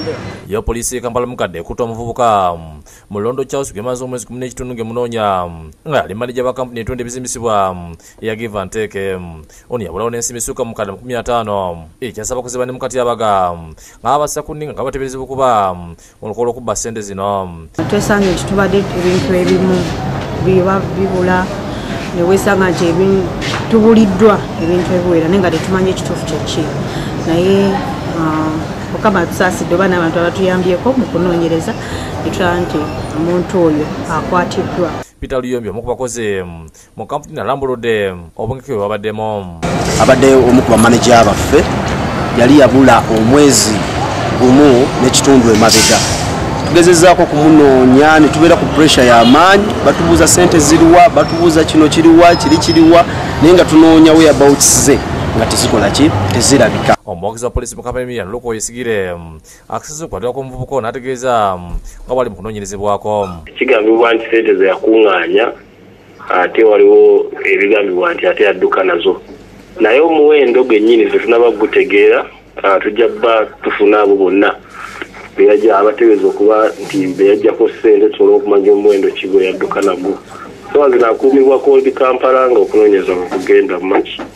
Ya polisi Kampala mukadde ekuta omuvubuka mu Londo Charles gemaze omwezi 14 ngemunoonya nga ali manager wa kampuni etonde ebizimbisibwa ya Give and Take oni yabulawo n'ensimisuka mu kadde 15 ekyasaba kuziba ne mukati abaga ng'abassa kuninga nga bateberezebwa okuba olukola okubba ssente zino. Twesange nti tubadde ebintu ebimu bibula ne weesanga nti tubuliddwa ebintu ebiwera naye nga tetumanyi ekituufu kyeki naye Mukama tusaasidde oba n'abantu abatuyambyeko mu kunoonyereza etulaba nti omuntu oyo akwatiddwa. Peter Luyombi omu ku bakozi mu kampuni alambuludde obungeke bwe babaddemu. Abadde omu ku bamaneja baffe yali yabula omwezi gumu n'ekitundu emabega. Tugezezzaako kumunoonya ne tubeera ku pressure y'amaanyi, batubuuza ssente ziriwa, batubuuza kino kiriwa, kiriwa, naye nga tunoonya whereabouts ze nga tezikola ki tezirabika. Omuwagizi wa polisi mu Kampala Miriam Luko yesigire akisese okukwatibwa kw'omuvubuka n'ategeeza nga bali mu kunoonyerezebwako. Kigambibwa nti ssente ze yakuŋŋaanya ate waliwo ebigambibwa nti ate yadduka nazo, naye omuwendo gwennyini ffe tunaba gutegeera tujja bba tufuna abo bonna beyajja abategeeza okuba nti beyajjako ssente tusobola okumanya omuwendo ki gwe yadduka nagwo. So azina akuumibwa Cold Kampala nga okunoonyereza bwe kugenda mu maki.